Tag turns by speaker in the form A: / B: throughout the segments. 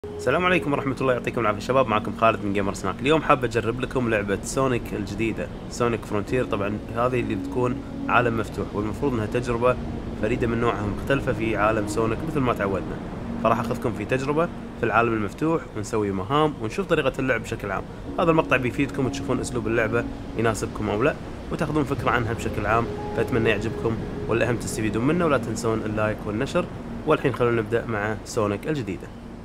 A: السلام عليكم ورحمة الله، يعطيكم العافية شباب. معكم خالد من جيمر سناك. اليوم حاب أجرب لكم لعبة سونيك الجديدة، سونيك فرونتير. طبعا هذه اللي بتكون عالم مفتوح، والمفروض انها تجربة فريدة من نوعها، مختلفة في عالم سونيك مثل ما تعودنا. فراح اخذكم في تجربة في العالم المفتوح، ونسوي مهام ونشوف طريقة اللعب بشكل عام. هذا المقطع بيفيدكم وتشوفون اسلوب اللعبة يناسبكم او لا، وتاخذون فكرة عنها بشكل عام. فأتمنى يعجبكم، والأهم تستفيدون منه، ولا تنسون اللايك والنشر. والحين خلونا نبدأ مع سونيك الجديدة.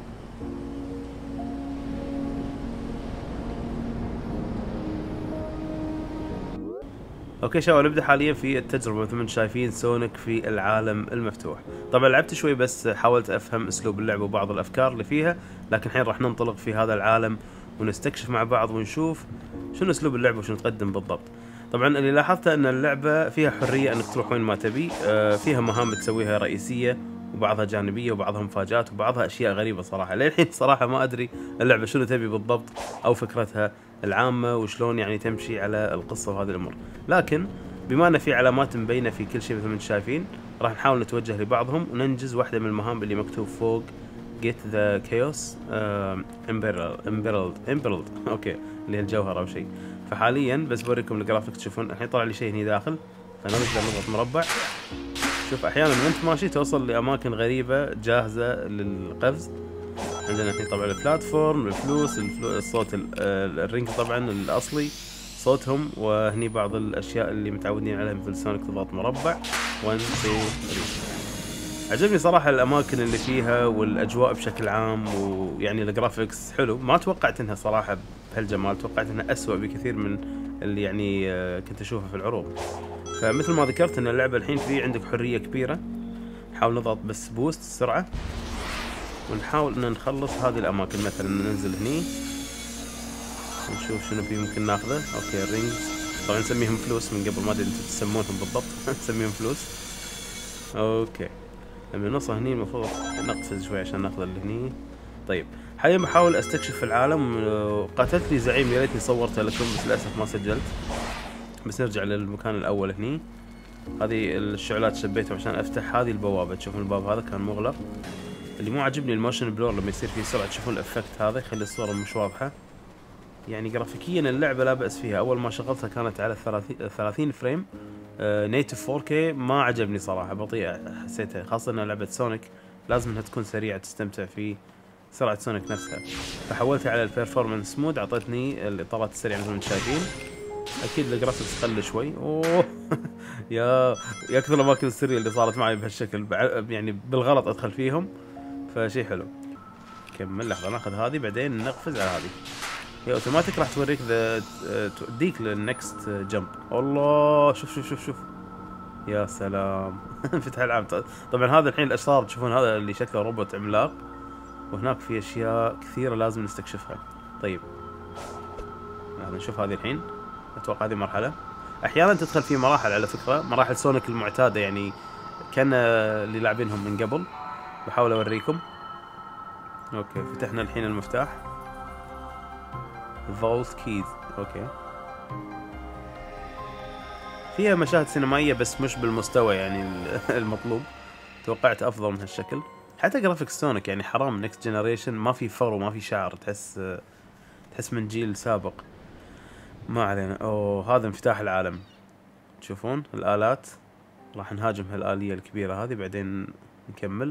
A: اوكي شباب، نبدا حاليا في التجربه. مثل ما انتم شايفين سونيك في العالم المفتوح. طبعا لعبت شوي بس حاولت افهم اسلوب اللعبه وبعض الافكار اللي فيها، لكن الحين راح ننطلق في هذا العالم ونستكشف مع بعض ونشوف شنو اسلوب اللعبه وشنو تقدم بالضبط. طبعا اللي لاحظته ان اللعبه فيها حريه انك تروح وين ما تبي، فيها مهام تسويها رئيسيه وبعضها جانبيه وبعضها مفاجات وبعضها اشياء غريبه صراحه. للحين صراحه ما ادري اللعبه شنو تبي بالضبط او فكرتها العامه وشلون يعني تمشي على القصه وهذه الامور. لكن بما ان في علامات مبينه في كل شيء مثل ما انتم شايفين، راح نحاول نتوجه لبعضهم وننجز واحده من المهام اللي مكتوب فوق Get the Chaos Emerald اوكي، اللي هي الجوهره او شيء. فحاليا بس بوريكم الجرافيك. تشوفون الحين طلع لي شيء هني داخل، فنقدر نضغط مربع. شوف احيانا وانت ماشي توصل لاماكن غريبه جاهزه للقفز. عندنا الحين طبعا البلاتفورم، الفلوس، الصوت، الرينج طبعا الاصلي صوتهم، وهني بعض الاشياء اللي متعودين عليها مثل سونيك. تضغط مربع 1 2 3. عجبني صراحه الاماكن اللي فيها والاجواء بشكل عام، ويعني الجرافيكس حلو. ما توقعت انها صراحه بهالجمال، توقعت انها اسوأ بكثير من اللي يعني كنت اشوفه في العروض. فمثل ما ذكرت ان اللعبه الحين في عندك حريه كبيره. نحاول نضغط بس بوست السرعه، ونحاول ان نخلص هذه الاماكن. مثلا ننزل هني نشوف شنو في ممكن ناخذه. اوكي الرينجز طبعا نسميهم فلوس من قبل، ما ادري انتم تسمونهم بالضبط نسميهم فلوس. اوكي لما نوصل هني المفروض نقفز شوي عشان ناخذ اللي هني. طيب حاليا بحاول استكشف العالم. قاتلت لي زعيم، يا ريتني صورته لكم بس للاسف ما سجلت. بس نرجع للمكان الاول هني. هذه الشعلات شبيتهم عشان افتح هذه البوابه. تشوفون الباب هذا كان مغلق. اللي مو عاجبني الموشن بلور لما يصير فيه سرعه. تشوفون الافكت هذا يخلي الصوره مش واضحه. يعني جرافيكيا اللعبه لا باس فيها. اول ما شغلتها كانت على 30 فريم نيتف 4K. ما عجبني صراحه، بطيئه حسيتها، خاصه انها لعبه سونيك لازم انها تكون سريعه تستمتع في سرعه سونيك نفسها. فحولتها على البرفورمانس مود، اعطتني الاطارات السريعه مثل ما انتم شايفين. اكيد الجرافيكس قل شوي. اوه يا كثر الاماكن السريه اللي صارت معي بهالشكل، يعني بالغلط ادخل فيهم، فشي حلو. كمل لحظه، ناخذ هذه بعدين نقفز على هذه. هي اوتوماتيك راح توريك توديك للنكست جمب. الله شوف شوف شوف شوف، يا سلام انفتح العالم. طبعا هذا الحين الاشرار تشوفون هذا اللي شكله روبوت عملاق، وهناك في اشياء كثيره لازم نستكشفها. طيب نشوف هذه الحين. اتوقع هذه مرحله. احيانا تدخل في مراحل على فكره، مراحل سونيك المعتاده، يعني كان اللي لاعبينهم من قبل. بحاول اوريكم. اوكي فتحنا الحين المفتاح فولت كيز. اوكي فيها مشاهد سينمائيه بس مش بالمستوى يعني المطلوب. توقعت افضل من هالشكل. حتى جرافيكس سونيك يعني حرام، نكست جنريشن ما في فر وما في شعر، تحس من جيل سابق. ما علينا. اوه هذا انفتاح العالم. تشوفون الآلات، راح نهاجم هالآلية الكبيرة هذه بعدين نكمل.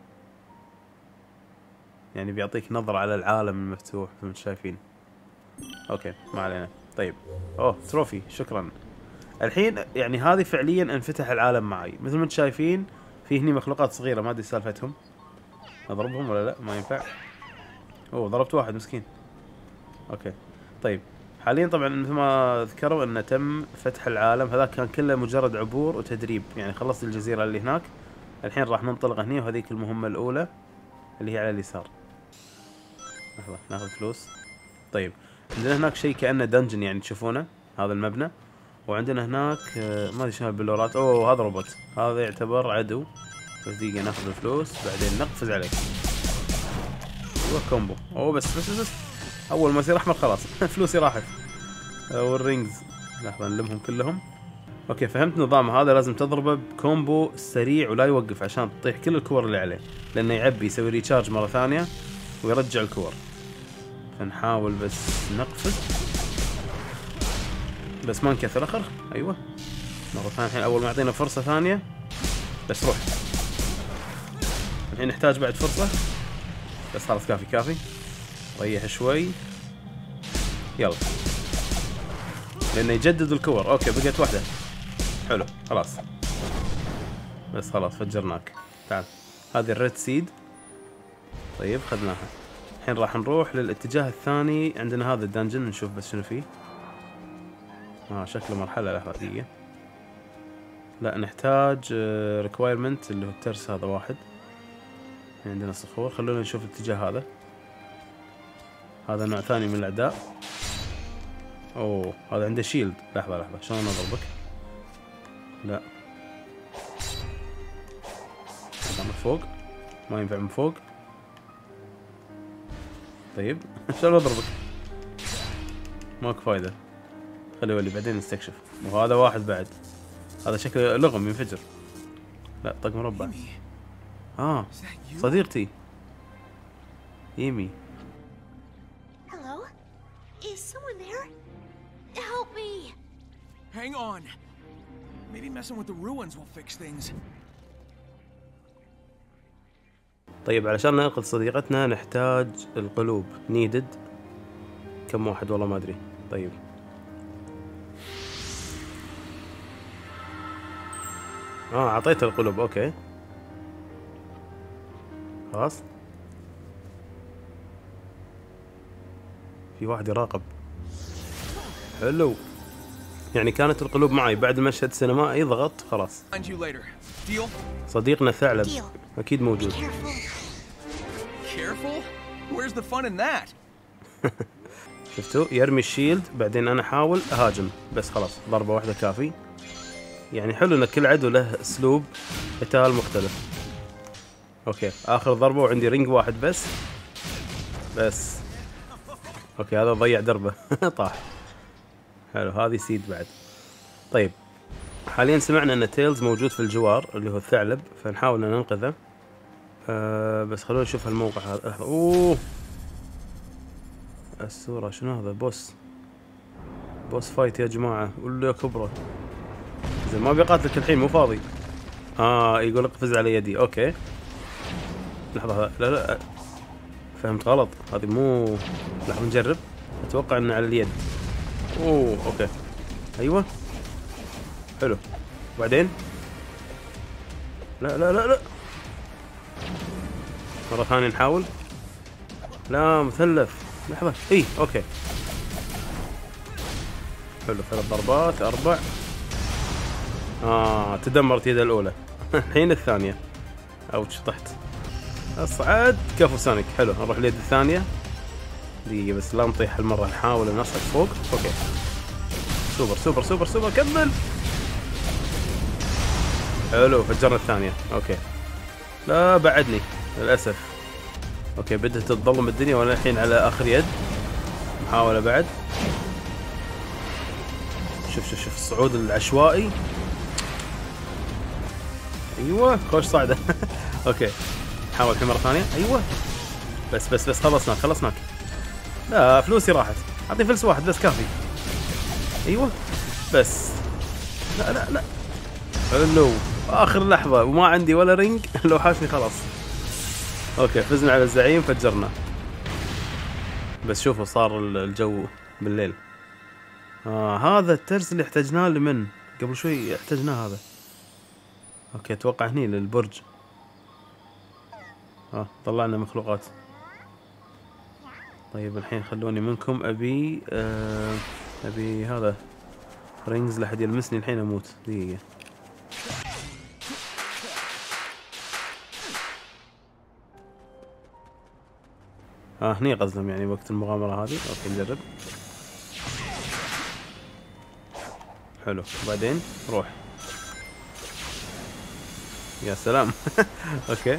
A: يعني بيعطيك نظرة على العالم المفتوح مثل ما انتم شايفين. اوكي ما علينا. طيب اوه تروفي، شكرا. الحين يعني هذه فعليا انفتح العالم معي مثل ما انتم شايفين. في هني مخلوقات صغيرة ما ادري سالفتهم، اضربهم ولا لا؟ ما ينفع. اوه ضربت واحد مسكين. اوكي طيب حاليا طبعا مثل ما ذكروا انه تم فتح العالم. هذا كان كله مجرد عبور وتدريب، يعني خلصت الجزيرة اللي هناك. الحين راح ننطلق هني، وهذيك المهمة الاولى اللي هي على اليسار. لحظة ناخذ فلوس. طيب عندنا هناك شيء كأنه دنجن، يعني تشوفونه هذا المبنى. وعندنا هناك ما ادري شنو البلورات. اوه هذا روبوت، هذا يعتبر عدو. بس دقيقة ناخذ الفلوس بعدين نقفز عليه. ايوه كومبو. اوه بس اول ما يصير احمر خلاص فلوسي راحت. والرينجز لحظة نلمهم كلهم. اوكي فهمت نظام. هذا لازم تضربه بكومبو سريع ولا يوقف عشان تطيح كل الكور اللي عليه، لانه يعبي يسوي ريتشارج مرة ثانية ويرجع الكور. فنحاول بس نقفز، بس ما نكثر. اخر ايوه مرة ثانية. الحين اول ما يعطينا فرصة ثانية بس روح. الحين نحتاج بعد فرصة، بس خلاص كافي كافي. ريح شوي يلا، لانه يجدد الكور. اوكي بقت واحدة. حلو خلاص، بس خلاص فجرناك. تعال هذه الريد سيد. طيب خذناها. الحين راح نروح للاتجاه الثاني. عندنا هذا الدنجن، نشوف بس شنو فيه. شكله مرحلة. لحظة دقيقة. لا نحتاج ريكوايرمنت اللي هو الترس. هذا واحد. عندنا صخور. خلونا نشوف الاتجاه هذا. هذا نوع ثاني من الاعداء. اوه هذا عنده شيلد. لحظة لحظة، شلون اضربك؟ لا هذا من فوق، ما ينفع من فوق. طيب شلون اضربك؟ ماكو فايدة. خليه يولي بعدين نستكشف. وهذا واحد بعد. هذا شكله لغم ينفجر. لا طق مربع. صديقتي إيمي.
B: Hello? Is someone there? Help me!
C: Hang on. Maybe messing with the ruins will fix things.
A: طيب علشان ننقذ صديقتنا نحتاج القلوب. نيدد كم واحد والله ما ادري. طيب اعطيته القلوب. اوكي خلاص. في واحد يراقب. حلو، يعني كانت القلوب معي. بعد المشهد السينمائي ضغطت خلاص. صديقنا الثعلب اكيد موجود. شفتوا يرمي الشيلد، بعدين انا احاول اهاجم بس خلاص ضربة واحدة كافي. يعني حلو ان كل عدو له اسلوب قتال مختلف. اوكي اخر ضربة وعندي رينج واحد بس اوكي هذا ضيع دربه. طاح. حلو هذه سيد بعد. طيب حاليا سمعنا ان تيلز موجود في الجوار اللي هو الثعلب، فنحاول ان ننقذه. بس خلونا نشوف الموقع هذا. اوه الصورة شنو هذا؟ بوس فايت يا جماعة. ولا كبره. زين ما بيقاتلك الحين، مو فاضي. يقول اقفز على يدي. اوكي لحظة. لا فهمت غلط. هذه مو. لحظة نجرب. اتوقع انه على اليد. اوكي ايوه حلو. وبعدين لا مرة ثانية نحاول. لا مثلث. لحظة. اوكي حلو. 3 ضربات 4. تدمرت يده الاولى. الحين الثانية. اوتش طحت. اصعد كفو سونيك. حلو نروح اليد الثانية. دقيقة بس لا نطيح هالمرة. نحاول ان نصعد فوق. اوكي سوبر كمل. حلو فجرنا الثانية. اوكي لا بعدني للأسف. اوكي بدأت تتظلم الدنيا وانا الحين على اخر يد. محاولة بعد. شوف الصعود العشوائي. ايوه خوش صعدة. اوكي نحاول الحين مرة ثانية. ايوه بس خلصناك. لا فلوسي راحت. اعطي فلس واحد بس كافي. ايوه بس لا حلو اخر لحظة وما عندي ولا رينج. لو حاشني خلاص. اوكي فزنا على الزعيم فجرنا. بس شوفوا صار الجو بالليل. هذا الترس اللي احتاجناه لمن قبل شوي احتاجناه هذا. اوكي اتوقع هني للبرج. طلعنا مخلوقات. طيب الحين خلوني منكم ابي هذا رينجز لحد يلمسني الحين اموت. دقيقة. هني قصدهم يعني وقت المغامرة هذه. اوكي نجرب. حلو وبعدين روح. يا سلام. اوكي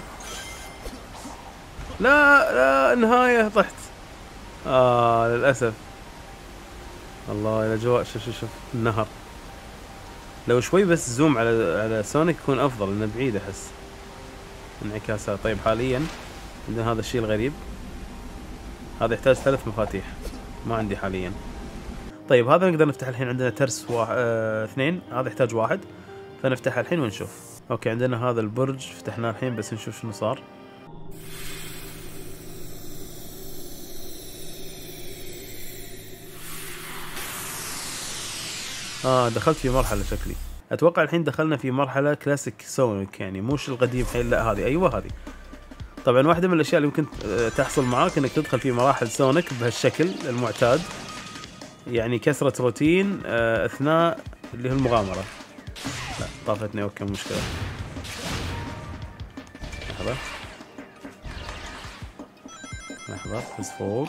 A: لا النهاية طحت. للأسف. الله الاجواء. شوف النهر. لو شوي بس زوم على سونيك يكون افضل لانه بعيد احس انعكاسات. طيب حاليا عندنا هذا الشيء الغريب. هذا يحتاج 3 مفاتيح، ما عندي حاليا. طيب هذا نقدر نفتح الحين، عندنا ترس 2، هذا يحتاج 1، فنفتحها الحين ونشوف. اوكي عندنا هذا البرج فتحناه الحين، بس نشوف شنو صار. دخلت في مرحلة شكلي، اتوقع الحين دخلنا في مرحلة كلاسيك سونيك، يعني مش القديم حيل، لا هذه ايوه هذه. طبعا واحدة من الاشياء اللي ممكن تحصل معاك انك تدخل في مراحل سونيك بهالشكل المعتاد، يعني كسرة روتين اثناء اللي هو المغامرة. لا طافتني، اوكي مشكلة. لحظة بس فوق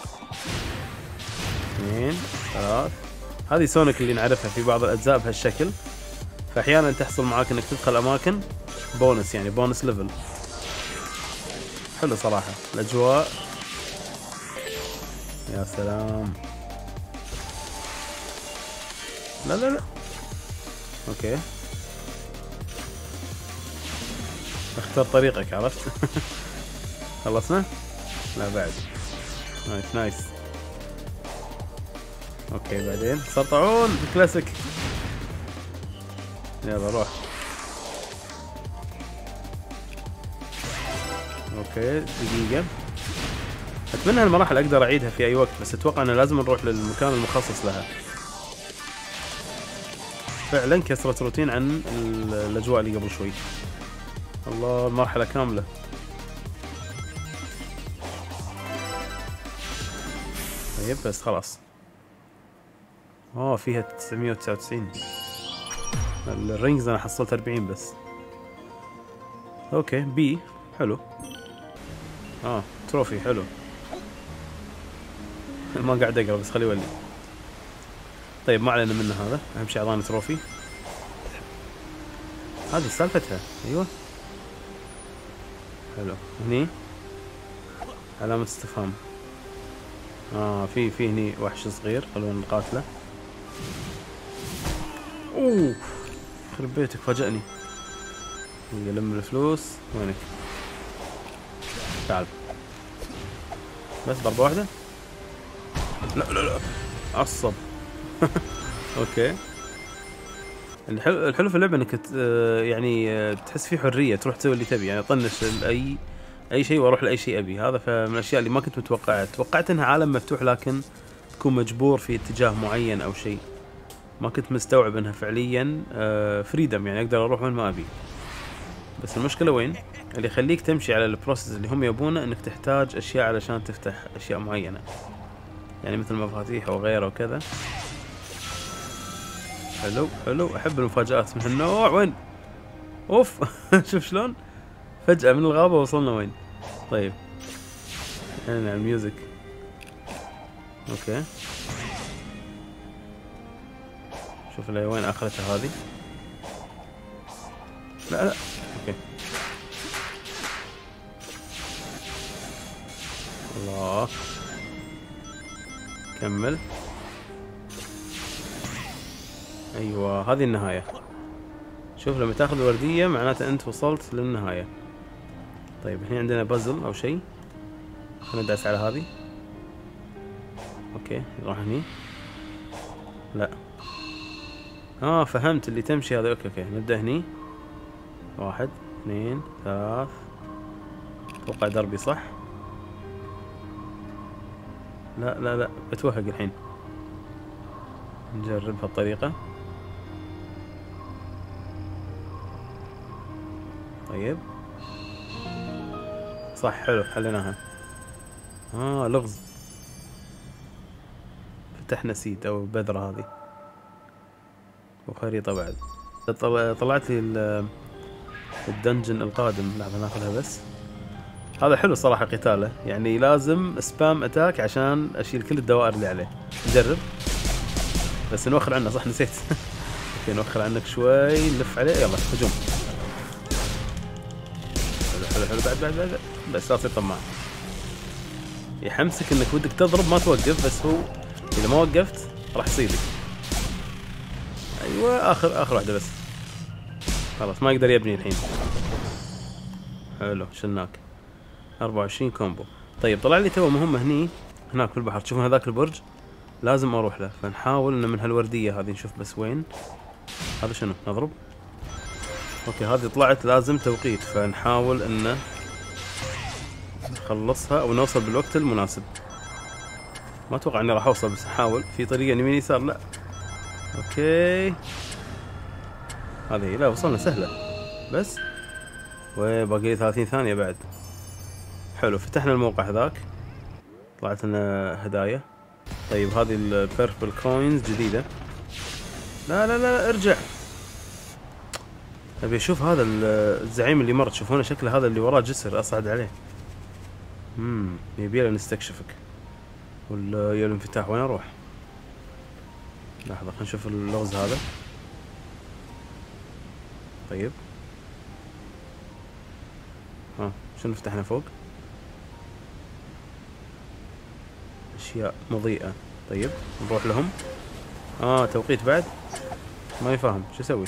A: 2 3. هذه سونيك اللي نعرفها في بعض الأجزاء بهالشكل، فأحيانا تحصل معاك إنك تدخل أماكن بونس، يعني بونس ليفل. حلو صراحة الأجواء، يا سلام. لا لا لا، أوكي اختار طريقك، عرفت. خلصنا؟ لا بعد. نايس نايس. اوكي بعدين سطعون كلاسيك. يلا روح. اوكي دقيقة، اتمنى هالمراحل اقدر اعيدها في اي وقت، بس اتوقع انه لازم نروح للمكان المخصص لها. فعلا كسرت روتين عن الاجواء اللي قبل شوي. الله المرحلة كاملة. طيب بس خلاص. فيها 999. الرينجز انا حصلت 40 بس. اوكي بي حلو. تروفي حلو. ما قاعد اقرا بس خليه يولي. طيب ما علينا منه، هذا اهم شيء اعطاني تروفي. هذه سالفتها، ايوه حلو. هني علامة استفهام. في هني وحش صغير، خلونا نقاتله. اوه خرب بيتك فاجأني. يلم الفلوس. وينك؟ تعال بس ضربة واحدة. لا لا لا عصب. اوكي الحلو في اللعبة انك يعني تحس في حرية، تروح تسوي اللي تبي، يعني طنش اي شيء واروح لاي شيء ابي. هذا فمن الاشياء اللي ما كنت متوقعها. توقعت انها عالم مفتوح لكن تكون مجبور في اتجاه معين او شيء. ما كنت مستوعب انها فعليا فريدم، يعني اقدر اروح وين ما ابي. بس المشكلة وين؟ اللي يخليك تمشي على البروسيس اللي هم يبونه انك تحتاج اشياء علشان تفتح اشياء معينة، يعني مثل مفاتيح او غيره وكذا. حلو حلو، احب المفاجآت من هالنوع. وين؟ اوف. شوف شلون فجأة من الغابة وصلنا وين. طيب هنا الميوزك. اوكي شوف لي وين اخرتها هذه. لا لا اوكي. الله كمل. ايوه هذه النهاية. شوف لما تاخذ وردية معناته انت وصلت للنهاية. طيب هنا عندنا بازل او شيء، خلينا ندعس على هذه. اوكي نروح هني. لا فهمت اللي تمشي هذا. اوكي نبدأ هني. 1 2 3. اتوقع دربي صح. لا لا لا بتوهق الحين. نجرب هالطريقة. طيب صح حلو حليناها. لغز. فتحنا سيد او بذرة هذه وخريطة بعد. طلعت لي الدنجن القادم. لحظة ناخذها بس. هذا حلو صراحة قتاله، يعني لازم سبام اتاك عشان اشيل كل الدوائر اللي عليه. نجرب بس نوخر عنه. صح نسيت. اوكي نوخر عنك شوي نلف عليه. يلا هجوم. حلو حلو بعد بس لا تصير طماع. يحمسك انك ودك تضرب ما توقف، بس هو اذا ما وقفت راح يصيدك. ايوه اخر واحدة بس. خلاص ما يقدر يبني الحين. حلو شلناك. 24 كومبو. طيب طلع لي تو مهمة هني هناك في البحر. تشوفون هذاك البرج لازم اروح له، فنحاول انه من هالوردية هذه نشوف بس وين. هذا شنو؟ نضرب. اوكي هذه طلعت لازم توقيت، فنحاول انه نخلصها او نوصل بالوقت المناسب. ما اتوقع اني راح اوصل، بس نحاول. في طريقة يمين يسار؟ لا. اوكي هذه لا وصلنا سهلة بس. وباقي لي 30 ثانية بعد. حلو فتحنا الموقع هذاك، طلعت لنا هدايا. طيب هذه البيربل كوينز جديدة. لا لا لا ارجع. ابي اشوف هذا الزعيم اللي مر، تشوفونه شكله هذا اللي وراه جسر اصعد عليه. يبينا نستكشفك. ولا يا الانفتاح وين اروح؟ لحظة خلينا نشوف اللغز هذا. طيب شنو فتحنا فوق؟ اشياء مضيئة. طيب نروح لهم. توقيت بعد؟ ما يفهم شو اسوي؟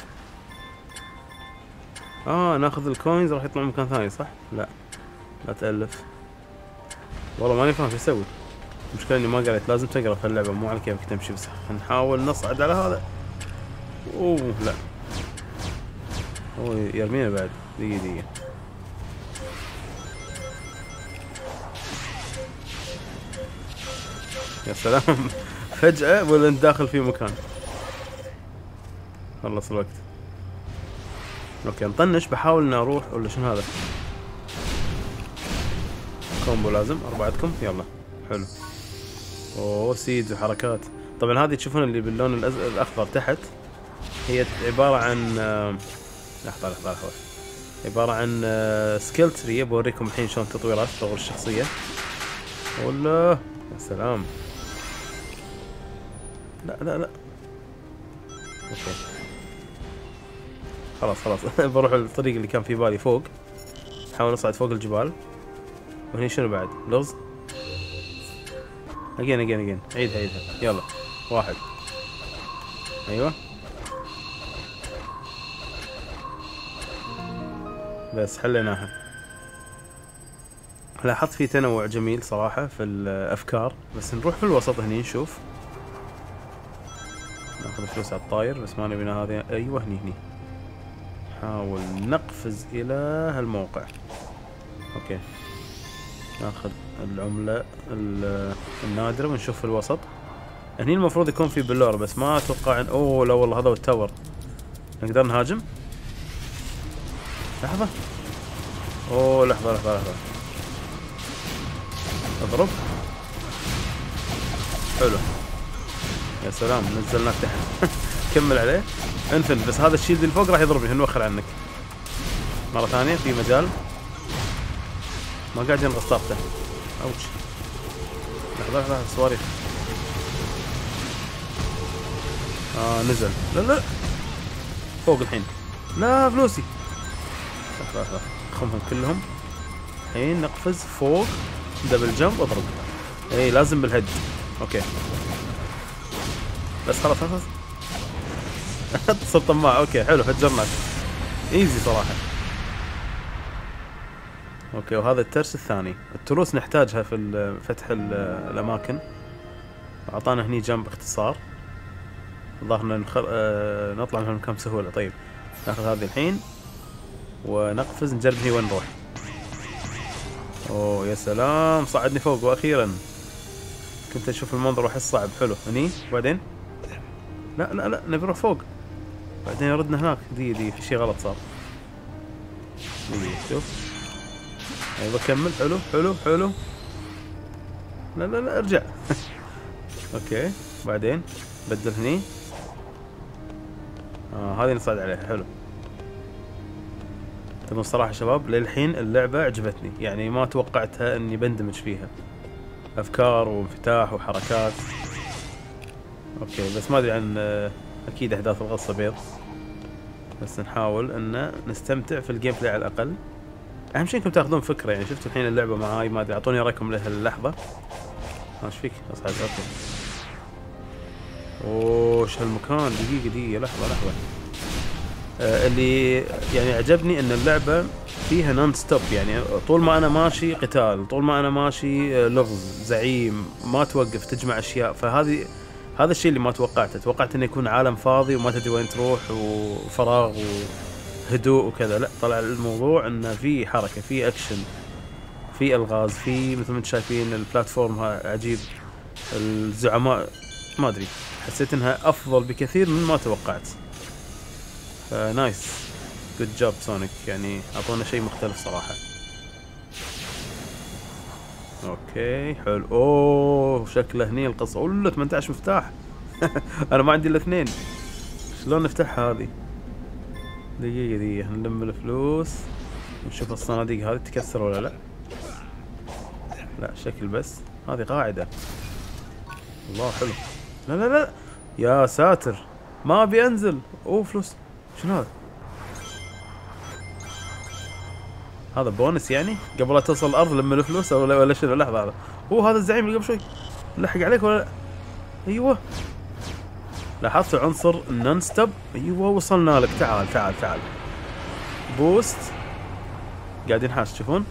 A: ناخذ الكوينز راح يطلع مكان ثاني صح؟ لا لا تألف والله ماني فاهم شو اسوي. المشكلة اني ما قريت، لازم تقرا في اللعبة مو على كيفك تمشي. بس نحاول نصعد على هذا. لا هو يرمينا بعد. دقيقة يا سلام. فجأة ولا انت داخل في مكان. خلص الوقت. اوكي نطنش. بحاول اني اروح ولا شنو هذا؟ كومبو لازم اربعتكم. يلا حلو. سيدز وحركات. طبعا هذه تشوفون اللي باللون الاخضر تحت هي عبارة عن لحظة عبارة عن سكيل تري. بوريكم الحين شلون تطويرات تطور الشخصية. ولا يا سلام. لا لا لا اوكي خلاص بروح الطريق اللي كان في بالي فوق. نحاول نصعد فوق الجبال. وهني شنو بعد؟ لغز. اجين عيدها. يلا 1. ايوه بس حليناها. لاحظت في تنوع جميل صراحة في الافكار. بس نروح في الوسط هني نشوف. ناخذ فلوس على الطاير بس ما نبينا هذه. ايوه هني نحاول نقفز الى هالموقع. اوكي ناخذ العملة النادرة ونشوف في الوسط. هني المفروض يكون في بلور بس ما اتوقع لا والله هذا هو التاور. نقدر نهاجم. لحظة. لحظة اضرب. حلو يا سلام نزلناك تحت. كمل عليه انفن. بس هذا الشيلد اللي فوق راح يضربني. نوخر عنك مرة ثانية. في مجال ما قاعد ينغص طاقته. اوتش. لحظة صواريخ. نزل. لا فوق الحين. لا فلوسي. لحظة خمهم كلهم. الحين نقفز فوق. دبل جمب اضرب. لازم بالهيد. اوكي بس خلاص صرت طماع. اوكي حلو فجرناك. ايزي صراحة. اوكي وهذا الترس الثاني. التروس نحتاجها في فتح الاماكن. اعطانا هني جنب اختصار. ظهرنا نطلع من المكان بسهولة. طيب ناخذ هذه الحين ونقفز نجرب هني وين نروح. يا سلام صعدني فوق واخيرا. كنت اشوف المنظر واحس صعب. حلو هني وبعدين لا نبي نروح فوق. بعدين يردنا هناك. دي في شيء غلط صار. شوف. ايوه كمل. حلو. لا ارجع. اوكي بعدين بدل هني. هذه نصعد عليها. حلو. طبعا الصراحة شباب للحين اللعبة عجبتني. يعني ما توقعتها اني بندمج فيها. افكار وانفتاح وحركات. اوكي بس ما ادري عن اكيد احداث القصة بيض. بس نحاول ان نستمتع في الجيم بلاي على الاقل. اهم شيء انكم تاخذون فكرة. يعني شفتوا الحين اللعبة معاي ما ادري اعطوني رايكم له اللحظة. ايش فيك اصعد؟ اوكي. شو هالمكان؟ دقيقة لحظة. اللي يعني عجبني ان اللعبة فيها نون ستوب، يعني طول ما انا ماشي قتال، طول ما انا ماشي لغز زعيم، ما توقف تجمع اشياء. هذا الشيء اللي ما توقعته. توقعت انه يكون عالم فاضي وما تدري وين تروح وفراغ وهدوء وكذا، لا طلع الموضوع انه في حركة، في اكشن، في الغاز، في مثل ما انتم شايفين البلاتفورم عجيب، الزعماء ما ادري، حسيت انها افضل بكثير من ما توقعت. نايس، جود جوب سونيك، يعني اعطونا شيء مختلف صراحة. اوكي حلو. اوه شكله هني القصة. اوه 18 مفتاح. انا ما عندي الا 2. شلون نفتحها هذه؟ دقيقة نلم الفلوس نشوف الصناديق هذه تكسر ولا لا. لا شكل بس. هذه قاعدة. الله حلو. لا لا لا يا ساتر، ما ابي انزل. اوه فلوس. شنو هذا؟ هذا بونس يعني قبل لا توصل الارض لما الفلوس ولا شنو؟ لحظة هذا. اوه هذا الزعيم اللي قبل شوي لحق عليك ولا لا؟ ايوه لاحظت عنصر النون ستوب. ايوه وصلنا لك. تعال تعال تعال. بوست. قاعد ينحاش تشوفون؟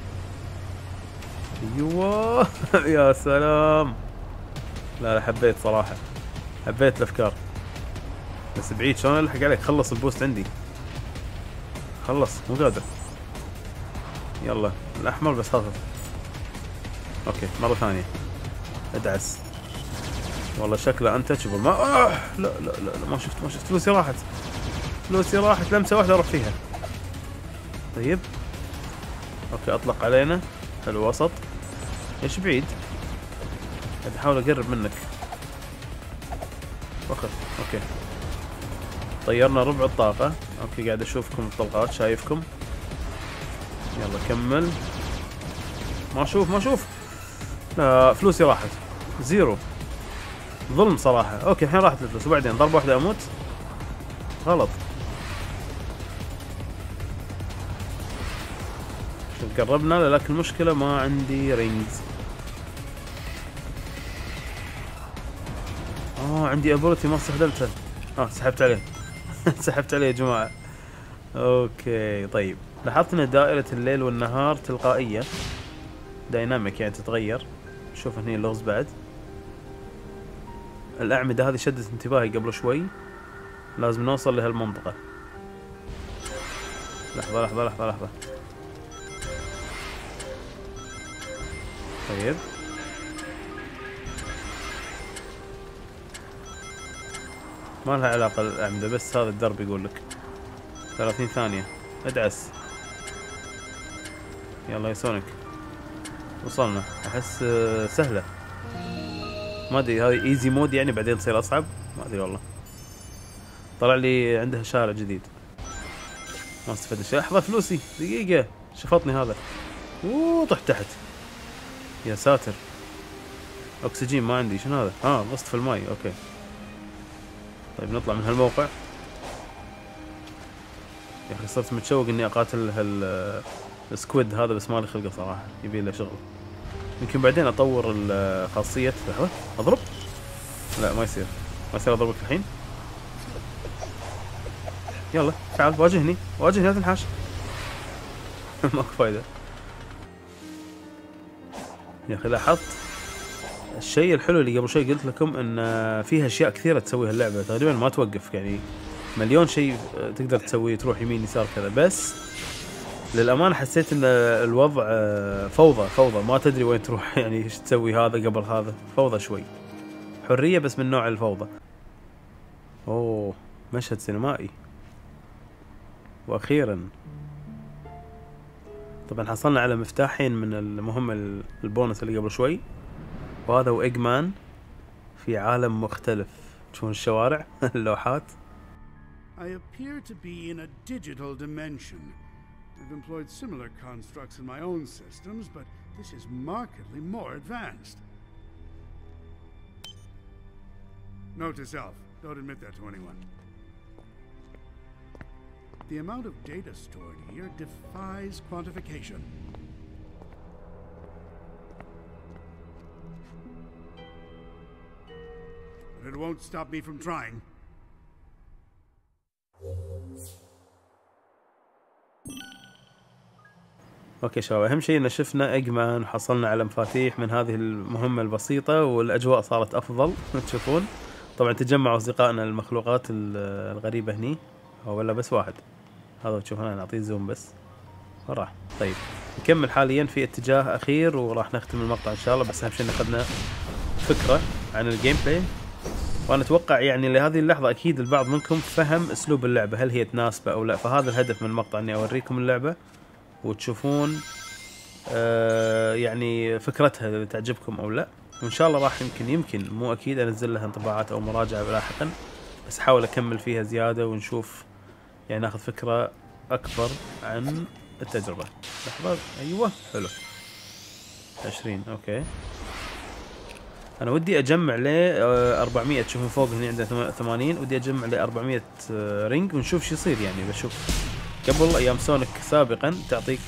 A: ايوه. يا سلام. لا لا حبيت صراحة، حبيت الافكار، بس بعيد شلون الحق عليك؟ خلص البوست عندي، خلص مو قادر. يلا الاحمر بس خفف. اوكي مرة ثانية ادعس. والله شكله انتشبل. ما لا لا لا, لا ما شفت فلوسي راحت، فلوسي راحت. لمسة واحدة اروح فيها. طيب اوكي اطلق علينا. حلو وسط. ايش بعيد؟ قاعد احاول اقرب منك. وقف. اوكي طيرنا ربع الطاقة. اوكي قاعد اشوفكم الطلقات، شايفكم. يلا كمل. ما اشوف. لا فلوسي راحت. زيرو. ظلم صراحة. اوكي الحين راحت الفلوس وبعدين ضربة واحدة اموت. غلط. شوف قربنا لكن المشكلة ما عندي رينجز. عندي ابورتي ما استخدمتها. سحبت عليه. سحبت عليه يا جماعة. اوكي طيب لاحظت ان دائرة الليل والنهار تلقائية، دايناميك يعني تتغير. شوف هني اللغز بعد. الأعمدة هذه شدت انتباهي قبل شوي، لازم نوصل لهالمنطقة. لحظة. طيب ما لها علاقة الأعمدة، بس هذا الدرب يقول لك 30 ثانية. ادعس. يلا يا سونيك وصلنا. احس سهلة، ما ادري هذه ايزي مود يعني بعدين تصير اصعب، ما ادري والله. طلع لي عندها شارع جديد ما استفدت شيء. لحظة فلوسي دقيقة، شفطني هذا. طحت تحت. يا ساتر. اكسجين ما عندي. شنو هذا؟ غصت في الماي. اوكي طيب نطلع من هالموقع. يا اخي صرت متشوق اني اقاتل السكويد هذا، بس مالي خلقه صراحة، يبي له شغل. يمكن بعدين اطور الخاصية. لحظة اضرب. لا ما يصير اضربك الحين. يلا تعال واجهني لا تنحاش. ماكو فايدة. يا اخي لاحظت الشيء الحلو اللي قبل شوي قلت لكم ان فيها اشياء كثيرة تسويها اللعبة، تقريبا ما توقف، يعني مليون شيء تقدر تسويه، تروح يمين يسار كذا. بس للأمانة حسيت ان الوضع فوضى، ما تدري وين تروح. يعني ايش تسوي هذا قبل هذا، فوضى شوي. حرية بس من نوع الفوضى. اوه مشهد سينمائي. واخيرا طبعا حصلنا على مفتاحين من المهمة البونس اللي قبل شوي، وهذا هو إيجمان في عالم مختلف. تشوفون الشوارع. اللوحات.
D: I appear to be in a digital dimension. I've employed similar constructs in my own systems, but this is markedly more advanced. Note to self, don't admit that to anyone. The amount of data stored here defies quantification. But it won't stop me from trying.
A: اوكي شباب، اهم شيء ان شفنا اجمان وحصلنا على مفاتيح من هذه المهمة البسيطة، والاجواء صارت افضل. تشوفون طبعا تجمعوا اصدقائنا المخلوقات الغريبة هني، ولا بس واحد هذا تشوفون. انا نعطيه زوم بس وراح. طيب نكمل حاليا في اتجاه اخير وراح نختم المقطع ان شاء الله. بس اهم شيء ان اخذنا فكرة عن الجيم بلاي، وانا اتوقع يعني لهذه اللحظة اكيد البعض منكم فهم اسلوب اللعبة، هل هي تناسبه او لا. فهذا الهدف من المقطع، اني اوريكم اللعبة وتشوفون يعني فكرتها اذا تعجبكم او لا. وان شاء الله راح يمكن مو اكيد انزل لها انطباعات او مراجعة لاحقا، بس احاول اكمل فيها زيادة ونشوف يعني ناخذ فكرة اكبر عن التجربة. لحظة، ايوه حلو 20. اوكي انا ودي اجمع ل 400. تشوفون فوق هنا عندنا 80، ودي اجمع ل 400 رينج ونشوف شو يصير. يعني بشوف قبل ايام سونيك سابقا تعطيك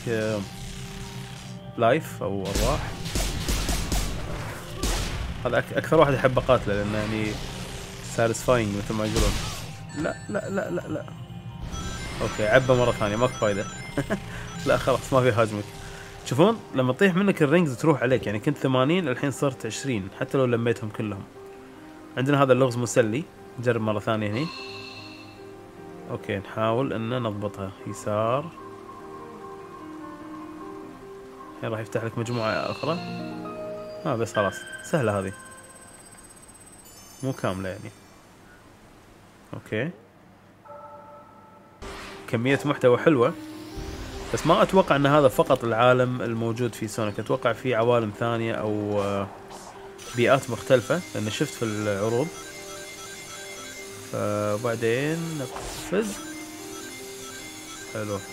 A: لايف او ارواح. هذا اكثر واحد احب اقاتله لانه يعني ساتيسفاينج مثل ما يقولون. لا لا لا لا لا اوكي عبه مره ثانيه ماكو فايده. لا خلاص ما في هاجمك. تشوفون لما تطيح منك الرينجز تروح عليك، يعني كنت 80 الحين صرت 20 حتى لو لميتهم كلهم. عندنا هذا اللغز مسلي، نجرب مرة ثانية هني. اوكي نحاول ان نضبطها يسار. الحين راح يفتح لك مجموعة اخرى. بس خلاص سهلة هذه، مو كاملة يعني. اوكي كمية محتوى حلوة، بس ما اتوقع ان هذا فقط العالم الموجود في سونيك، اتوقع في عوالم ثانية او بيئات مختلفة لان شفت في العروض. فبعدين نقفز. حلو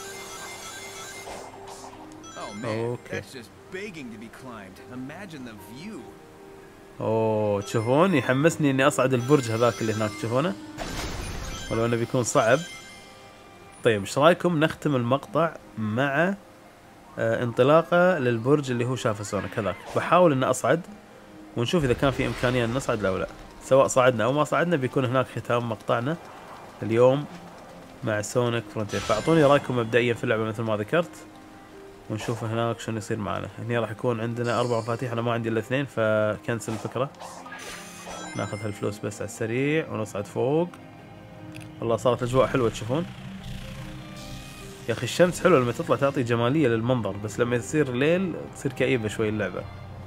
A: اوكي. اوه تشوفون يحمسني اني اصعد البرج هذاك اللي هناك تشوفونه، ولو انه بيكون صعب. طيب ايش رايكم نختم المقطع مع انطلاقه للبرج اللي هو شافه سونيك هذاك. بحاول ان اصعد ونشوف اذا كان في امكانيه ان نصعد لا لا. سواء صعدنا او ما صعدنا بيكون هناك ختام مقطعنا اليوم مع سونيك فرونتير. فاعطوني رايكم مبدئيا في اللعبه مثل ما ذكرت، ونشوف هناك شنو يصير معنا. هنا راح يكون عندنا 4 مفاتيح، انا ما عندي الا 2 فكنسل الفكره. ناخذ هالفلوس بس على السريع ونصعد فوق. والله صارت اجواء حلوه تشوفون يا اخي. الشمس حلوه لما تطلع تعطي جماليه للمنظر، بس لما يصير ليل تصير كئيبه شوي اللعبه.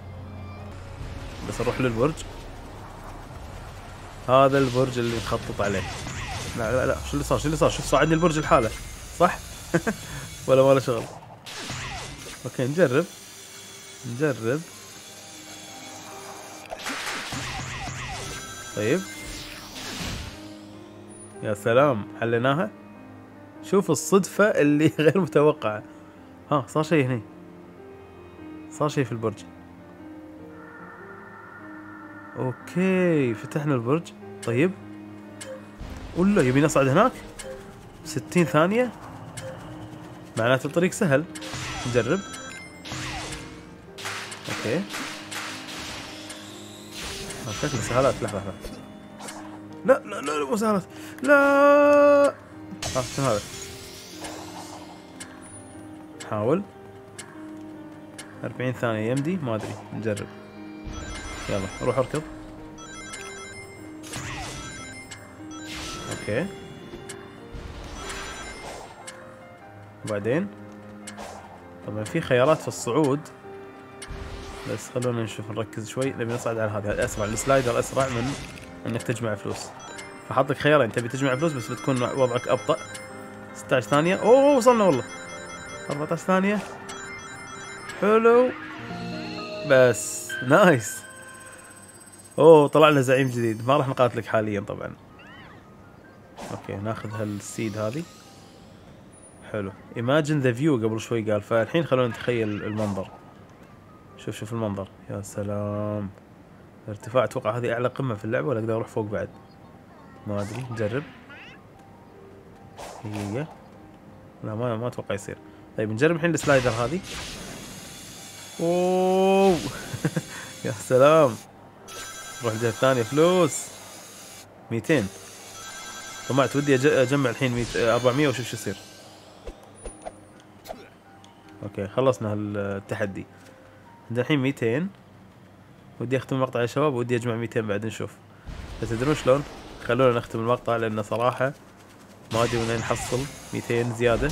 A: بس اروح للبرج، هذا البرج اللي نخطط عليه. لا لا لا شو اللي صار شوف صعدني البرج الحالة صح. ولا ما له شغل. اوكي نجرب طيب يا سلام حليناها. شوف الصدفة اللي غير متوقعة. صار شيء هنا، صار شيء في البرج. اوكي فتحنا البرج. طيب ولا يبي نصعد هناك 60 ثانية، معناته الطريق سهل. نجرب. اوكي شكله سهالات. لحظة لا لا لا مو سهالات. لا شنو هذا؟ نحاول 40 ثانية يمدي ما ادري. نجرب يلا روح اركض. اوكي وبعدين طبعا في خيارات في الصعود، بس خلونا نشوف نركز شوي. نبي نصعد على هذا الاسرع. السلايدر اسرع من انك تجمع فلوس، فحط لك خيارين. تبي تجمع فلوس بس بتكون وضعك ابطأ. 16 ثانية. اوه وصلنا والله. 14 ثانية. حلو بس نايس. اوه طلع لنا زعيم جديد. ما راح نقاتلك حاليا طبعا. اوكي ناخذ هالسيد هذه. حلو imagine the view قبل شوي قال، فالحين خلونا نتخيل المنظر. شوف المنظر يا سلام. ارتفاع اتوقع هذه اعلى قمة في اللعبة، ولا اقدر اروح فوق بعد ما ادري. نجرب. دقيقة. لا ما اتوقع يصير. طيب نجرب الحين السلايدر هذه. اوه يا سلام. نروح الجهة الثانية. فلوس 200. طمعت ودي اجمع الحين 400 وشوف شو يصير. اوكي خلصنا التحدي. عندنا الحين 200. ودي اختم المقطع يا شباب، ودي اجمع 200 بعد نشوف. تدرون شلون؟ خلونا نختم المقطع لان صراحة ما ادري وين نحصل 200 زيادة.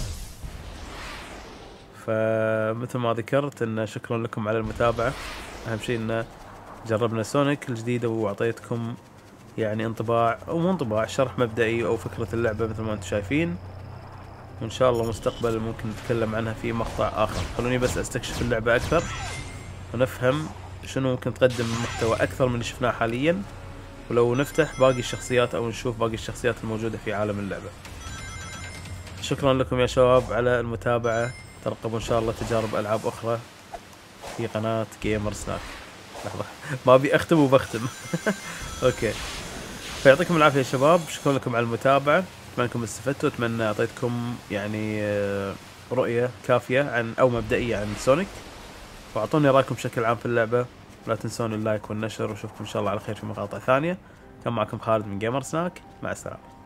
A: فمثل ما ذكرت ان شكرا لكم على المتابعة. اهم شيء ان جربنا سونيك الجديدة واعطيتكم يعني انطباع او مو انطباع، شرح مبدئي او فكرة اللعبة مثل ما انتم شايفين. وان شاء الله مستقبلا ممكن نتكلم عنها في مقطع اخر. خلوني بس استكشف اللعبة اكثر ونفهم شنو ممكن تقدم محتوى اكثر من اللي شفناه حاليا، ولو نفتح باقي الشخصيات او نشوف باقي الشخصيات الموجودة في عالم اللعبة. شكرا لكم يا شباب على المتابعة. ترقبوا ان شاء الله تجارب العاب اخرى في قناة جيمر سناك. لحظة ما ابي اختم وبختم. اوكي فيعطيكم العافية يا شباب، شكرا لكم على المتابعة، اتمنى انكم استفدتوا، اتمنى اعطيتكم يعني رؤية كافية عن او مبدئية عن سونيك، واعطوني رايكم بشكل عام في اللعبة. لا تنسون اللايك والنشر، واشوفكم ان شاء الله على خير في مقاطع ثانية. كان معكم خالد من جيمر سناك، مع السلامة.